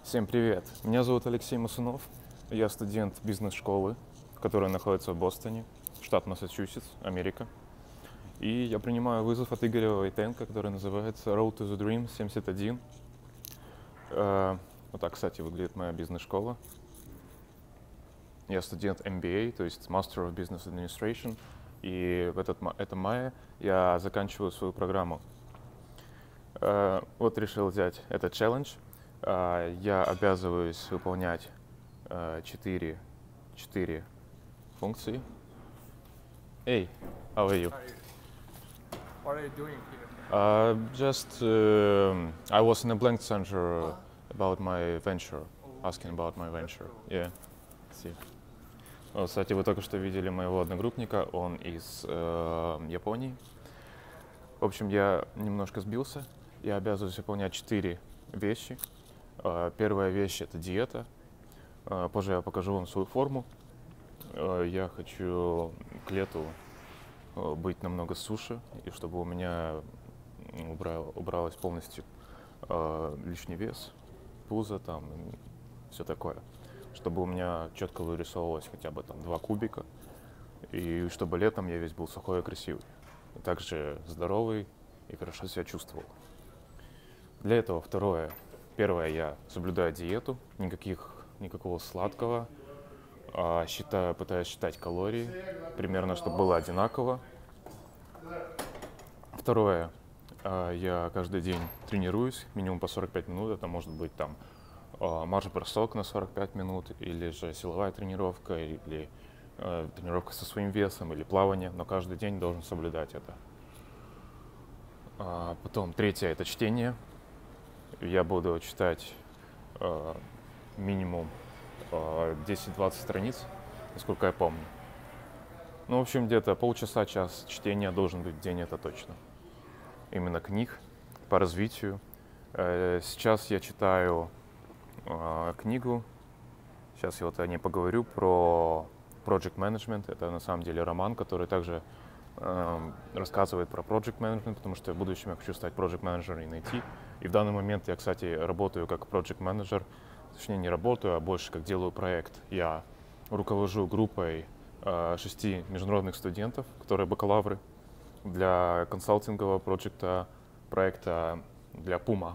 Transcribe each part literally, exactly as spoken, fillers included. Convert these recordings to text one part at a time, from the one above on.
Всем привет! Меня зовут Алексей Масунов. Я студент бизнес-школы, которая находится в Бостоне, штат Массачусетс, Америка. И я принимаю вызов от Игоря Войтенко, который называется Road to the Dream семьдесят один. Э, Вот так, кстати, выглядит моя бизнес-школа. Я студент эм би эй, то есть Master of Business Administration. И в этот, ма- этом мае я заканчиваю свою программу. Э, Вот решил взять этот челлендж. Э, Я обязываюсь выполнять э, четыре, четыре функции. Hey, how are you? Hi. What are you doing here? Uh, just um, I was in a blank center about my venture, asking about my venture. Yeah. See. Вот, кстати, вы только что видели моего одногруппника, он из э, Японии. В общем, я немножко сбился. Я обязуюсь выполнять четыре вещи. Э, Первая вещь — это диета. Э, Позже я покажу вам свою форму. Э, Я хочу к лету э, быть намного суше, и чтобы у меня убрал, убралось полностью э, лишний вес, пузо там, все такое. Чтобы у меня четко вырисовывалось хотя бы там два кубика, и чтобы летом я весь был сухой и красивый. И также здоровый и хорошо себя чувствовал. Для этого второе. Первое, я соблюдаю диету, никаких, никакого сладкого. А, считаю, пытаюсь считать калории, примерно, чтобы было одинаково. Второе, а, я каждый день тренируюсь, минимум по сорок пять минут. Это может быть там а, марш-бросок на сорок пять минут, или же силовая тренировка, или а, тренировка со своим весом, или плавание, но каждый день должен соблюдать это. А, Потом третье — это чтение. Я буду читать а, минимум а, десять-двадцать страниц, насколько я помню. Ну, в общем, где-то полчаса-час чтения должен быть в день, это точно. Именно книг по развитию. Э, Сейчас я читаю э, книгу, сейчас я вот о ней поговорю, про Project Management. Это на самом деле роман, который также э, рассказывает про Project Management, потому что в будущем я хочу стать Project Manager и найти. И в данный момент я, кстати, работаю как Project Manager, точнее не работаю, а больше как делаю проект. Я руковожу группой э, шести международных студентов, которые бакалавры, для консалтингового проекта, проекта для Puma.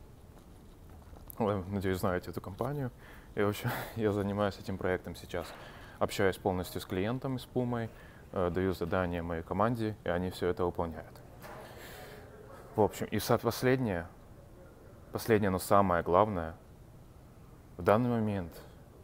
Вы, надеюсь, знаете эту компанию. И, в общем, я занимаюсь этим проектом сейчас. Общаюсь полностью с клиентом, с Puma, э, даю задания моей команде, и они все это выполняют. В общем, и последнее, последнее, но самое главное, в данный момент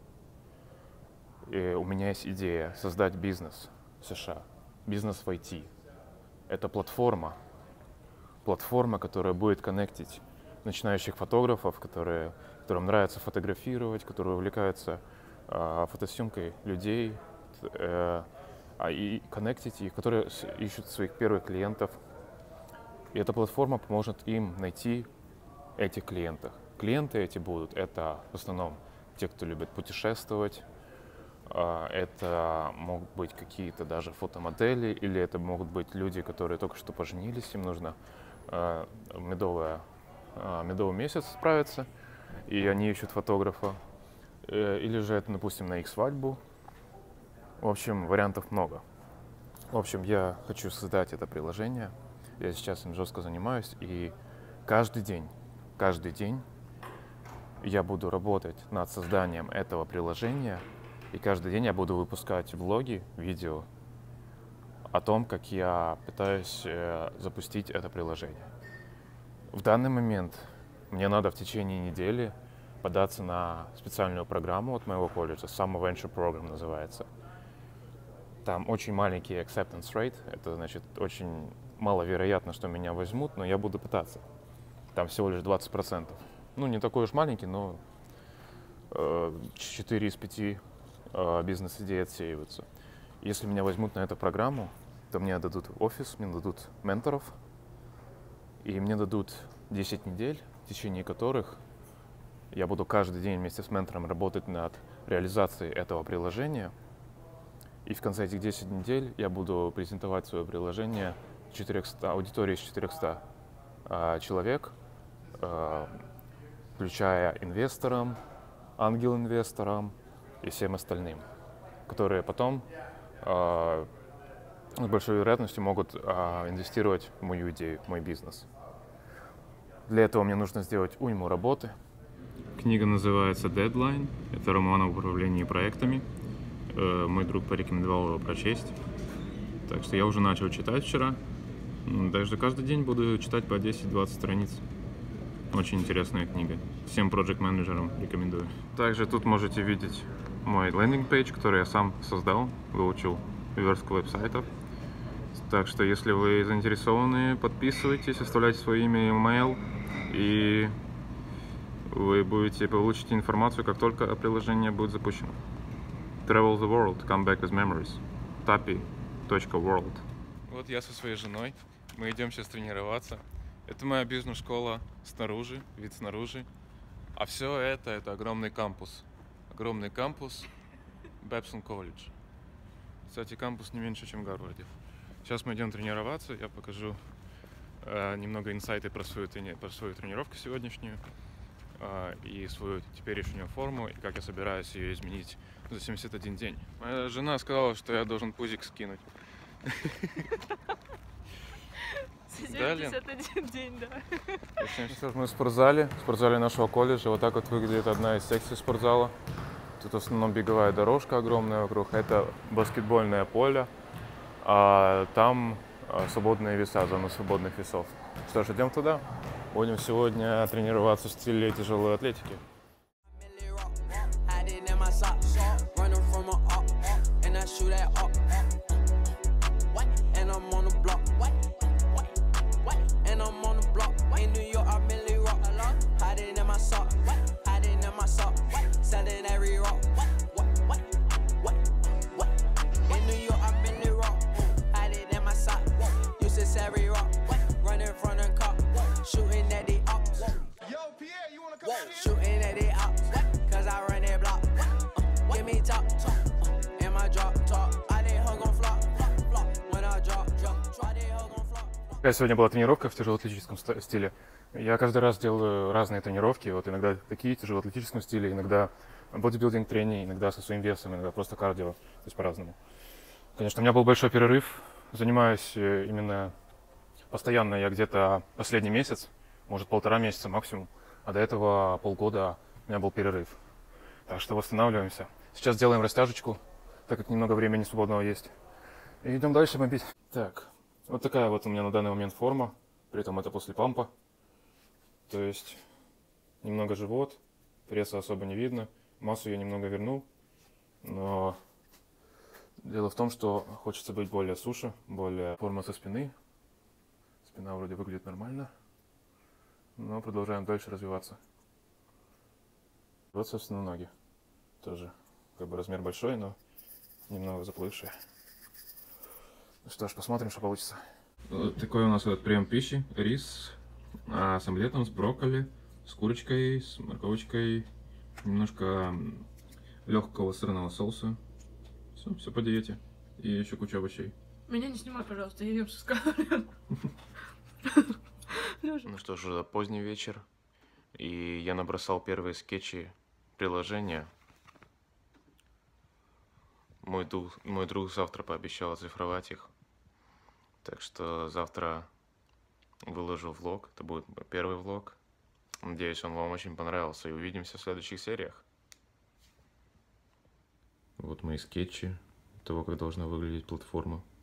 э, у меня есть идея создать бизнес в США, бизнес в ай ти. Это платформа, платформа, которая будет коннектить начинающих фотографов, которые, которым нравится фотографировать, которые увлекаются э, фотосъемкой людей, э, а и коннектить их, которые с- ищут своих первых клиентов. И эта платформа поможет им найти этих клиентов. Клиенты эти будут, это в основном те, кто любит путешествовать. А, Это могут быть какие-то даже фотомодели, или это могут быть люди, которые только что поженились, им нужно а, медовая, а, медовый месяц справиться, и они ищут фотографа. Э, Или же это, допустим, на их свадьбу. В общем, вариантов много. В общем, я хочу создать это приложение. Я сейчас им жестко занимаюсь, и каждый день, каждый день я буду работать над созданием этого приложения, и каждый день я буду выпускать влоги, видео о том, как я пытаюсь э, запустить это приложение. В данный момент мне надо в течение недели податься на специальную программу от моего колледжа, Summer Venture Program называется. Там очень маленький acceptance rate, это значит очень маловероятно, что меня возьмут, но я буду пытаться. Там всего лишь двадцать процентов. Ну, не такой уж маленький, но э, четыре из пяти э, бизнес-идей отсеиваются. Если меня возьмут на эту программу, то мне дадут офис, мне дадут менторов, и мне дадут десять недель, в течение которых я буду каждый день вместе с ментором работать над реализацией этого приложения. И в конце этих десяти недель я буду презентовать свое приложение четырёхстам, аудитории из четырёхсот э, человек, э, включая инвесторам, ангел-инвесторам и всем остальным, которые потом э, с большой вероятностью могут э, инвестировать в мою идею, в мой бизнес. Для этого мне нужно сделать уйму работы. Книга называется «Deadline». Это роман об управлении проектами. Э, мой друг порекомендовал его прочесть. Так что я уже начал читать вчера. Даже каждый день буду читать по десять-двадцать страниц. Очень интересная книга. Всем проект-менеджерам рекомендую. Также тут можете видеть мой лендинг-пейдж, который я сам создал, выучил верстку веб-сайтов. Так что, если вы заинтересованы, подписывайтесь, оставляйте свое имя и email, и вы будете получить информацию, как только приложение будет запущено. Travel the world, come back with memories. tappy точка world. Вот я со своей женой. Мы идем сейчас тренироваться. Это моя бизнес-школа снаружи, вид снаружи. А все это, это огромный кампус. Огромный кампус Babson колледж. Кстати, кампус не меньше, чем в Гарварде. Сейчас мы идем тренироваться. Я покажу э, немного инсайты про свою, про свою тренировку сегодняшнюю. Э, и свою теперешнюю форму. И как я собираюсь ее изменить за семьдесят один день. Моя жена сказала, что я должен пузик скинуть. семьдесят один день, да. Сейчас мы в спортзале, в спортзале нашего колледжа. Вот так вот выглядит одна из секций спортзала. Тут в основном беговая дорожка огромная вокруг. Это баскетбольное поле. А там свободные веса, зона свободных весов. Что ж, идем туда. Будем сегодня тренироваться в стиле тяжелой атлетики. Сегодня была тренировка в тяжелоатлетическом стиле. Я каждый раз делаю разные тренировки. Вот иногда такие в тяжелоатлетическом стиле, иногда бодибилдинг тренинг, иногда со своим весом, иногда просто кардио. То есть по-разному. Конечно, у меня был большой перерыв. Занимаюсь именно постоянно я где-то последний месяц, может полтора месяца максимум. А до этого полгода у меня был перерыв. Так что восстанавливаемся. Сейчас делаем растяжечку, так как немного времени свободного есть. И идем дальше бомбить. Так. Вот такая вот у меня на данный момент форма, при этом это после пампа. То есть немного живот, пресса особо не видно, массу я немного вернул, но дело в том, что хочется быть более суше, более форма со спины. Спина вроде выглядит нормально, но продолжаем дальше развиваться. Вот, собственно, ноги. Тоже как бы размер большой, но немного заплывшие. Что ж, посмотрим, что получится. Вот такой у нас вот прием пищи. Рис а, с омлетом, с брокколи, с курочкой, с морковочкой, немножко легкого сырного соуса. Все, все по диете. И еще куча овощей. Меня не снимай, пожалуйста, я ем со сковородой. Ну что ж, уже поздний вечер. И я набросал первые скетчи приложения. Мой друг, мой друг завтра пообещал оцифровать их. Так что завтра выложу влог. Это будет первый влог. Надеюсь, он вам очень понравился. И увидимся в следующих сериях. Вот мои скетчи того, как должна выглядеть платформа.